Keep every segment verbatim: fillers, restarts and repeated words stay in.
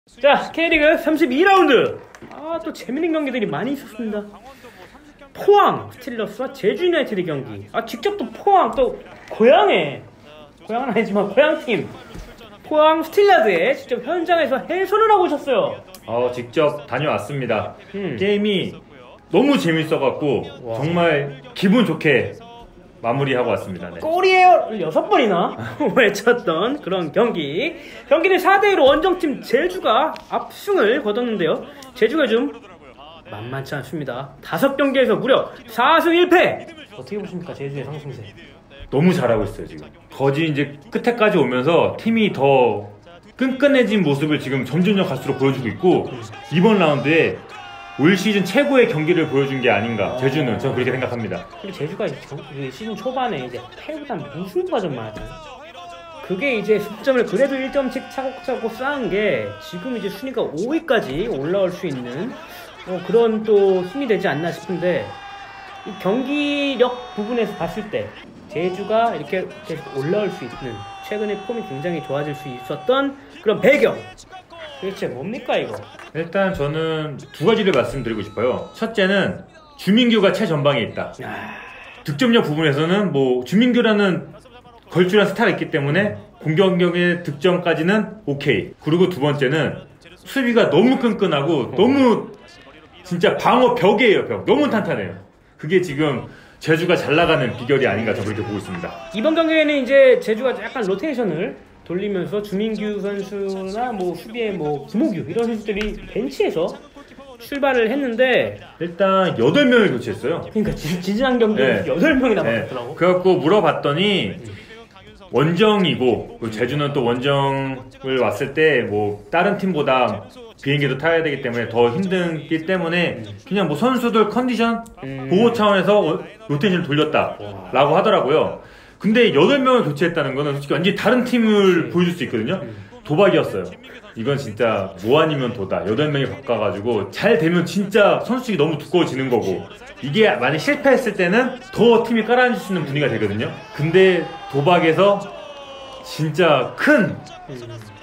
자, K리그 삼십이 라운드. 아, 또 재밌는 경기들이 많이 있었습니다. 포항 스틸러스와 제주 유나이티드 경기. 아, 직접 또 포항 또 고향에, 고향은 아니지만 고향팀 포항 스틸러드에 직접 현장에서 해설을 하고 오셨어요. 어, 직접 다녀왔습니다. 음. 게임이 너무 재밌어갖고 와. 정말 기분 좋게 마무리하고 왔습니다. 네. 골이에요! 여섯 번이나 외쳤던 그런 경기. 경기는 사 대 이로 원정팀 제주가 압승을 거뒀는데요. 제주가 좀 만만치 않습니다. 다섯 경기에서 무려 사 승 일 패. 어떻게 보십니까, 제주의 상승세? 너무 잘하고 있어요 지금. 거진 이제 끝에까지 오면서 팀이 더 끈끈해진 모습을 지금 점점점 갈수록 보여주고 있고, 이번 라운드에 올 시즌 최고의 경기를 보여준 게 아닌가, 제주는 저는 그렇게 생각합니다. 근데 제주가 시즌 초반에 이제 패보단 무승부가 좀 많아요. 그게 이제 승점을 그래도 일 점씩 차곡차곡 쌓은 게 지금 이제 순위가 오 위까지 올라올 수 있는 어, 그런 또 힘이 되지 않나 싶은데, 이 경기력 부분에서 봤을 때 제주가 이렇게 계속 올라올 수 있는, 최근에 폼이 굉장히 좋아질 수 있었던 그런 배경, 도대체 뭡니까 이거? 일단 저는 두 가지를 말씀드리고 싶어요. 첫째는 주민규가 최전방에 있다. 아... 득점력 부분에서는 뭐 주민규라는 걸출한 스타가 있기 때문에 공격력의 득점까지는 오케이. 그리고 두 번째는 수비가 너무 끈끈하고 너무 진짜 방어 벽이에요, 벽. 너무 탄탄해요. 그게 지금 제주가 잘 나가는 비결이 아닌가, 저는 그렇게 보고 있습니다. 이번 경기에는 이제 제주가 약간 로테이션을 돌리면서 주민규 선수나 뭐 수비에 뭐 김호규 이런 선수들이 벤치에서 출발을 했는데, 일단 여덟 명을 교체했어요. 그러니까 지, 지난 경기에 네. 여덟 명이나 네. 바뀌었더라고. 그래갖고 물어봤더니 원정이고, 제주는 또 원정을 왔을 때 뭐 다른 팀보다 비행기도 타야 되기 때문에 더 힘들기 때문에 그냥 뭐 선수들 컨디션 음. 보호 차원에서 로테이션을 돌렸다라고 하더라고요. 근데 여덟 명을 교체했다는 거는 솔직히 완전히 다른 팀을 보여줄 수 있거든요. 도박이었어요. 이건 진짜 뭐 아니면 도다. 여덟 명이 바꿔가지고 잘 되면 진짜 선수직이 너무 두꺼워지는 거고, 이게 만약 실패했을 때는 더 팀이 깔아앉을 수 있는 분위기가 되거든요. 근데 도박에서 진짜 큰 음.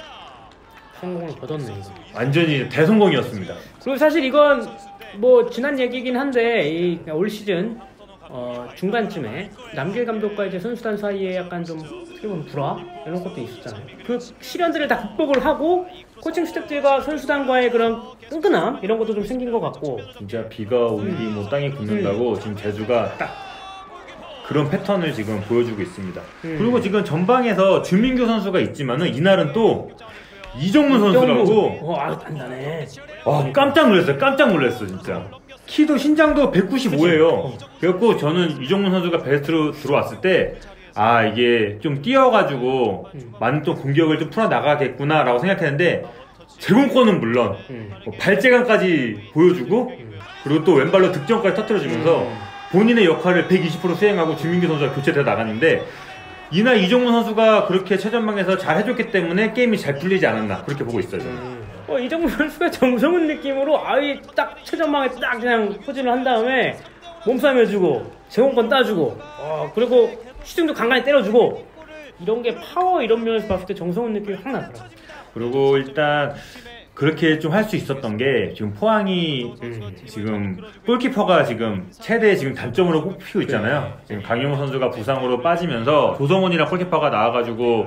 성공을 거뒀네 이거. 완전히 대성공이었습니다. 그리고 사실 이건 뭐 지난 얘기긴 한데, 이 올 시즌 어, 중간쯤에 남길 감독과 이제 선수단 사이에 약간 좀 어떻게 보면 불화 이런 것도 있었잖아요. 그 시련들을 다 극복을 하고 코칭 스태프들과 선수단과의 그런 끈끈함 이런 것도 좀 생긴 것 같고, 진짜 비가 오는 뒤 뭐 땅이 굳는다고 음. 지금 제주가 딱 그런 패턴을 지금 보여주고 있습니다. 음. 그리고 지금 전방에서 주민규 선수가 있지만은 이날은 또 이정문 선수라고. 어, 아, 단단해. 와, 깜짝 놀랐어요. 깜짝 놀랐어 진짜. 키도 신장도 백구십오예요. 그래갖고 저는 이정문 선수가 베스트로 들어왔을 때, 아 이게 좀 뛰어가지고 음. 많은 또 공격을 좀 풀어나가겠구나 라고 생각했는데, 제공권은 물론 음. 뭐 발재간까지 보여주고 음. 그리고 또 왼발로 득점까지 터뜨려주면서 음. 본인의 역할을 백이십 퍼센트 수행하고 주민규 선수가 교체돼 나갔는데, 이날 이정문 선수가 그렇게 최전방에서 잘 해줬기 때문에 게임이 잘 풀리지 않았나, 그렇게 보고 있어요 저는. 음. 어, 이정문 선수가 정성훈 느낌으로 아예 딱 최전방에 딱 그냥 포진을 한 다음에 몸싸움 해주고 제공권 따주고, 어, 그리고 슈팅도 간간히 때려주고, 이런 게 파워 이런 면에서 봤을 때 정성훈 느낌이 확 나더라고요. 그리고 일단 그렇게 좀 할 수 있었던 게, 지금 포항이 음. 지금 골키퍼가 지금 최대 지금 단점으로 꼽히고 있잖아요. 지금 강용호 선수가 부상으로 빠지면서 조성훈이랑 골키퍼가 나와가지고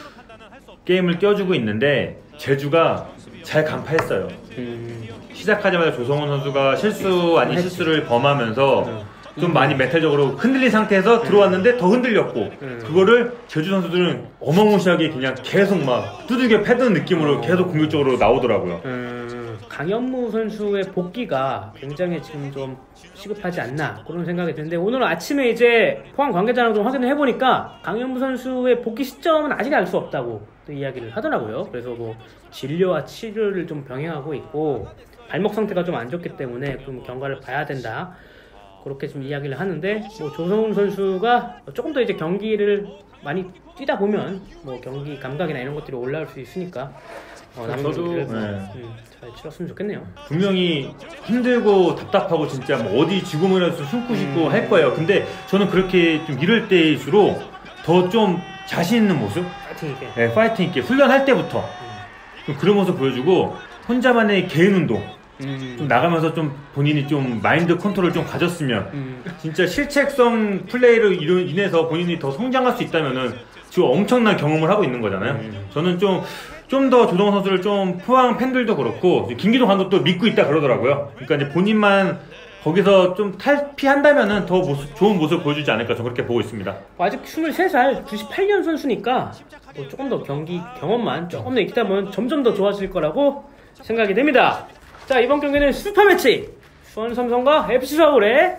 게임을 껴주고 있는데, 제주가 잘 간파했어요. 음. 시작하자마자 조성훈 선수가 실수 아닌 실수를 범하면서 음. 좀 많이 멘탈적으로 흔들린 상태에서 들어왔는데 더 흔들렸고, 음. 그거를 제주 선수들은 어마무시하게 그냥 계속 막 두들겨 패는 느낌으로 계속 공격적으로 나오더라고요. 음, 강현무 선수의 복귀가 굉장히 지금 좀 시급하지 않나 그런 생각이 드는데, 오늘 아침에 이제 포항 관계자랑 좀 확인을 해보니까 강현무 선수의 복귀 시점은 아직 알 수 없다고 또 이야기를 하더라고요. 그래서 뭐 진료와 치료를 좀 병행하고 있고 발목 상태가 좀 안 좋기 때문에 좀 경과를 봐야 된다, 그렇게 좀 이야기를 하는데, 뭐 조성훈 선수가 조금 더 이제 경기를 많이 뛰다 보면 뭐 경기 감각이나 이런 것들이 올라올 수 있으니까 어, 남은 저도 경기를 네. 음, 잘 치렀으면 좋겠네요. 분명히 힘들고 답답하고 진짜 뭐 어디 지구문에서 숨고 싶고 음. 할 거예요. 근데 저는 그렇게 좀 이럴 때일수록 더 좀 자신 있는 모습, 파이팅 있게. 네, 파이팅 있게 훈련할 때부터 음. 좀 그런 모습 보여주고 혼자만의 개인 운동 음. 좀 나가면서 좀 본인이 좀 마인드 컨트롤 좀 가졌으면 음. 진짜 실책성 플레이로 이로 인해서 본인이 더 성장할 수 있다면은 지금 엄청난 경험을 하고 있는 거잖아요. 음. 저는 좀 좀 더 조동원 선수를 좀 포항 팬들도 그렇고 김기동 감독도 믿고 있다 그러더라고요. 그러니까 이제 본인만 거기서 좀 탈피한다면은 더 모습, 좋은 모습을 보여주지 않을까 저는 그렇게 보고 있습니다. 아직 스물세 살, 구십팔 년 선수니까 뭐 조금 더 경기 경험만 조금 더 익히다 보면 점점 더 좋아질 거라고 생각이 됩니다. 자, 이번 경기는 슈퍼매치 수원 삼성과 에프씨 서울의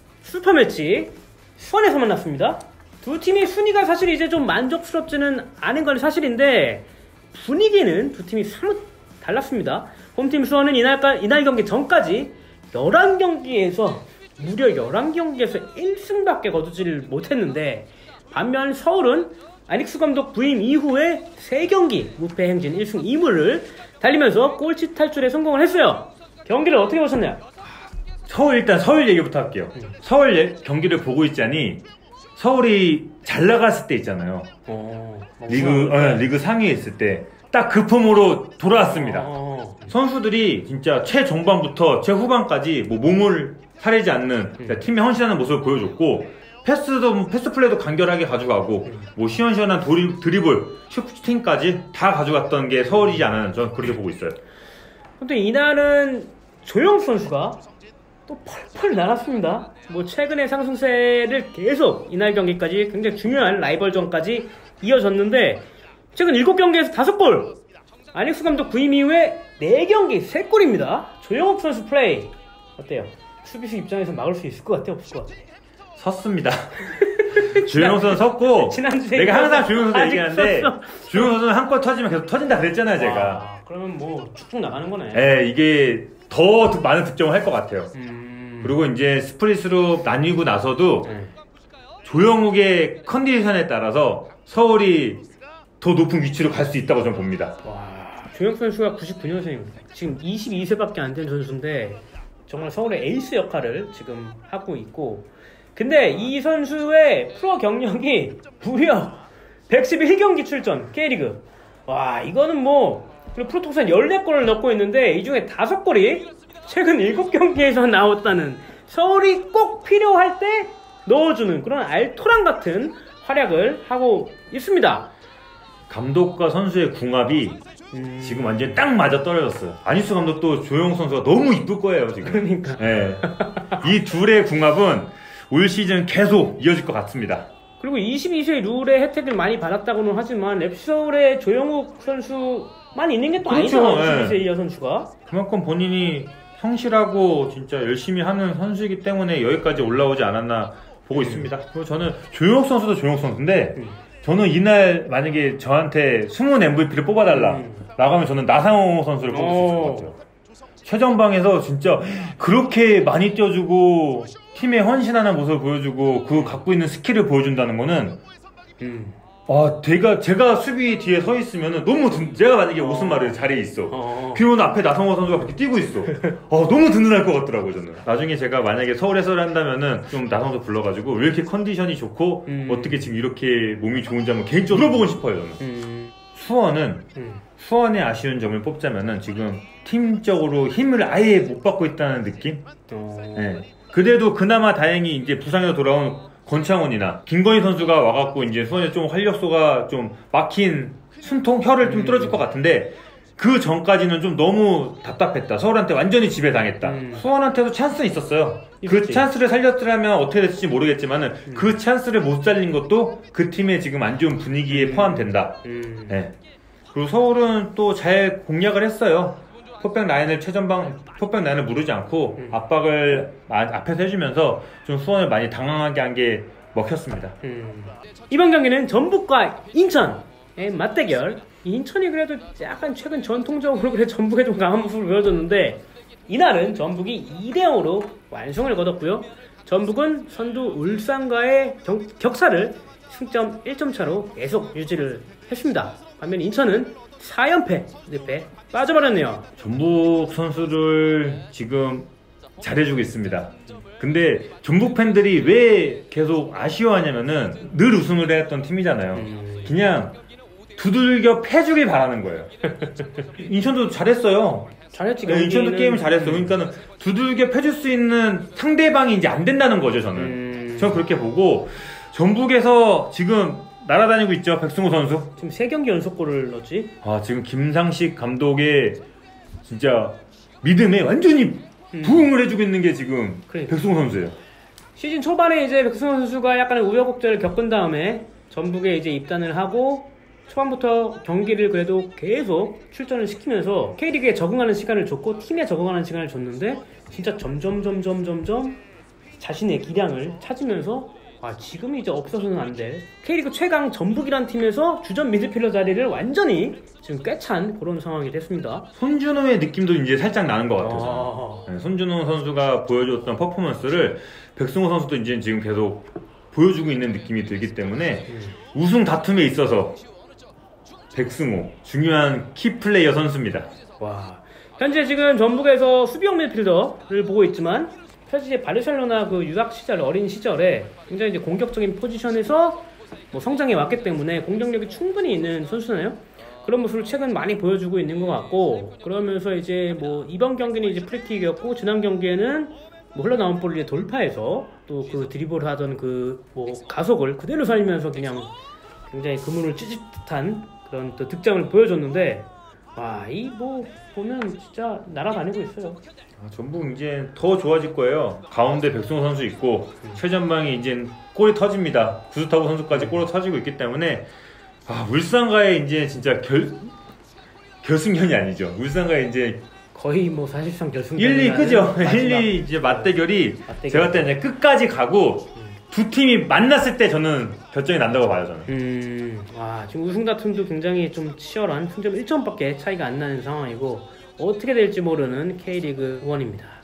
슈퍼매치 수원에서 만났습니다. 두 팀이 순위가 사실 이제 좀 만족스럽지는 않은 건 사실인데 분위기는 두 팀이 사뭇 달랐습니다. 홈팀 수원은 이날, 이날 경기 전까지 열한 경기에서 무려 열한 경기에서 일 승밖에 거두지를 못했는데 반면 서울은 안익수 감독 부임 이후에 세 경기 무패 행진 일 승 이 무를 달리면서 꼴찌 탈출에 성공을 했어요. 경기를 어떻게 보셨나요? 서울 일단 서울 얘기부터 할게요. 음. 서울 예, 경기를 보고 있자니 서울이 잘 나갔을 때 있잖아요. 어, 리그 어, 리그 상위에 있을 때 딱 그 폼으로 돌아왔습니다. 어. 선수들이 진짜 최종반부터 최후반까지 뭐 몸을 사리지 않는 음. 팀에 헌신하는 모습을 보여줬고 패스도 패스 플레이도 간결하게 가져가고 음. 뭐 시원시원한 도리, 드리블, 슈팅까지 다 가져갔던 게 서울이지 않았나 저는 그렇게 보고 있어요. 근데 이날은 조영수 선수가 또 펄펄 날았습니다. 뭐 최근의 상승세를 계속 이날 경기까지 굉장히 중요한 라이벌전까지 이어졌는데 최근 일곱 경기에서 다섯 골, 안익수 감독 부임 이후에 네 경기 세 골입니다. 조영욱 선수 플레이 어때요? 수비수 입장에서 막을 수 있을 것 같아, 없을 것 같아? 섰습니다. 조영욱 선수 섰고 지난주에 내가 항상 조영욱 선수 얘기하는데 섰어. 조영욱 선수는 한 골 터지면 계속 터진다 그랬잖아요 제가. 와, 그러면 뭐 쭉쭉 나가는 거네. 예, 이게 더 많은 득점을 할 것 같아요. 음... 그리고 이제 스프릿으로 나뉘고 나서도 음. 조영욱의 컨디션에 따라서 서울이 더 높은 위치로 갈 수 있다고 저는 봅니다. 와, 조영욱 선수가 구십구 년생입니다. 지금 이십이 세밖에 안 된 선수인데 정말 서울의 에이스 역할을 지금 하고 있고, 근데 이 선수의 프로 경력이 무려 백십일 경기 출전 K리그. 와, 이거는 뭐 그리고 프로토스는 열네 골을 넣고 있는데 이 중에 다섯 골이 최근 일곱 경기에서 나왔다는, 서울이 꼭 필요할 때 넣어주는 그런 알토란 같은 활약을 하고 있습니다. 감독과 선수의 궁합이 음... 지금 완전히 딱 맞아 떨어졌어요. 안익수 감독도 조영욱 선수가 너무 이쁠 거예요 지금. 그러니까. 네. 이 둘의 궁합은 올 시즌 계속 이어질 것 같습니다. 그리고 이십이 세 룰의 혜택을 많이 받았다고는 하지만 에프씨 서울의 조영욱 선수만 있는 게 또 그렇죠. 아니잖아요. 네. 이십이 세 이하 선수가. 그만큼 본인이 성실하고 진짜 열심히 하는 선수이기 때문에 여기까지 올라오지 않았나 보고 음. 있습니다. 그리고 저는 조영욱 선수도 조영욱 선수인데 음. 저는 이날 만약에 저한테 숨은 엠브이피를 뽑아달라 음. 라고 하면 저는 나상호 선수를 뽑을 수 있을 것 같아요. 최전방에서 진짜 그렇게 많이 뛰어주고 팀에 헌신하는 모습을 보여주고 그 갖고 있는 스킬을 보여준다는 거는 음. 아, 제가, 제가 수비 뒤에 서 있으면은 너무 든, 제가 만약에 어. 오스마르 자리에 있어. 어. 그러면 앞에 나성호 선수가 그렇게 뛰고 있어. 어, 너무 든든할 것 같더라고요, 저는. 나중에 제가 만약에 서울에서 한다면은 좀 나성호 선수 불러가지고 왜 이렇게 컨디션이 좋고 음. 어떻게 지금 이렇게 몸이 좋은지 한번 개인적으로 물어보고 싶어요, 저는. 음. 수원은, 음. 수원의 아쉬운 점을 뽑자면은 지금 팀적으로 힘을 아예 못 받고 있다는 느낌? 어. 네. 그래도 그나마 다행히 이제 부상에서 돌아온 권창훈이나 김건희 선수가 와갖고 이제 수원에 좀 활력소가 좀 막힌 숨통, 혀를 좀 뚫어줄 것 같은데 그 전까지는 좀 너무 답답했다. 서울한테 완전히 지배당했다. 음. 수원한테도 찬스는 있었어요. 있었지. 그 찬스를 살렸더라면 어떻게 됐을지 모르겠지만은 음. 그 찬스를 못 살린 것도 그 팀의 지금 안 좋은 분위기에 음. 포함된다. 음. 네. 그리고 서울은 또 잘 공략을 했어요. 포백 라인을 최전방 포백 라인을 무르지 않고 음. 압박을 앞에서 해주면서 좀 수원을 많이 당황하게 한 게 먹혔습니다. 음. 이번 경기는 전북과 인천의 맞대결. 인천이 그래도 약간 최근 전통적으로 그래 전북에 좀 강한 모습을 보여줬는데 이날은 전북이 이 대 영으로 완승을 거뒀고요. 전북은 선두 울산과의 경, 격차를 승점 일 점 차로 계속 유지를 했습니다. 반면 인천은 사 연패 늪에 빠져버렸네요. 전북 선수를 지금 잘해주고 있습니다. 근데 전북 팬들이 왜 계속 아쉬워하냐면은 늘 우승을 해왔던 팀이잖아요. 그냥 두들겨 패주길 바라는 거예요. 인천도 잘했어요. 잘했지. 네, 인천도 경기는. 게임을 잘했어. 그러니까는 두들겨 패줄 수 있는 상대방이 이제 안 된다는 거죠, 저는. 음... 저는 그렇게 보고 전북에서 지금 날아다니고 있죠, 백승호 선수. 지금 세 경기 연속골을 넣었지. 아, 지금 김상식 감독의 진짜 믿음에 완전히 음. 부응을 해주고 있는 게 지금 그러니까. 백승호 선수예요. 시즌 초반에 이제 백승호 선수가 약간의 우여곡절을 겪은 다음에 전북에 이제 입단을 하고 초반부터 경기를 그래도 계속 출전을 시키면서 K리그에 적응하는 시간을 줬고 팀에 적응하는 시간을 줬는데 진짜 점점 점점 점점 자신의 기량을 찾으면서 아 지금 이제 없어서는 안 돼. K리그 최강 전북이란 팀에서 주전 미드필더 자리를 완전히 지금 꿰찬 그런 상황이 됐습니다. 손준호의 느낌도 이제 살짝 나는 것 같아서 아... 네, 손준호 선수가 보여줬던 퍼포먼스를 백승호 선수도 이제 지금 계속 보여주고 있는 느낌이 들기 때문에 음. 우승 다툼에 있어서 백승호 중요한 키플레이어 선수입니다. 와, 현재 지금 전북에서 수비형 미드필더를 보고 있지만 사실 이제 바르셀로나 그 유학 시절 어린 시절에 굉장히 이제 공격적인 포지션에서 뭐 성장해 왔기 때문에 공격력이 충분히 있는 선수네요. 그런 모습을 최근 많이 보여주고 있는 것 같고 그러면서 이제 뭐 이번 경기는 이제 프리킥이었고 지난 경기에는 뭐 흘러나온 볼을 이제 돌파해서 또 그 드리블을 하던 그 뭐 가속을 그대로 살리면서 그냥 굉장히 그물을 찢을 듯한 그런 또 득점을 보여줬는데 와, 이 뭐 보면 진짜 날아다니고 있어요. 아, 전북 이제 더 좋아질 거예요. 가운데 백승호 선수 있고 음. 최전방에 이제 골이 터집니다. 구스타보 선수까지 골이 터지고 있기 때문에 아, 울산과의 이제 진짜 결 결승전이 아니죠. 울산과의 이제 거의 뭐 사실상 결승전 일, 이 그죠? 일, 이 이제 맞대결이 맞대결. 제가 때 이제 끝까지 가고 음. 두 팀이 만났을 때 저는 결정이 난다고 봐요, 저는. 음, 와, 지금 우승 다툼도 굉장히 좀 치열한 승점 일 점밖에 차이가 안 나는 상황이고 어떻게 될지 모르는 K리그 일입니다.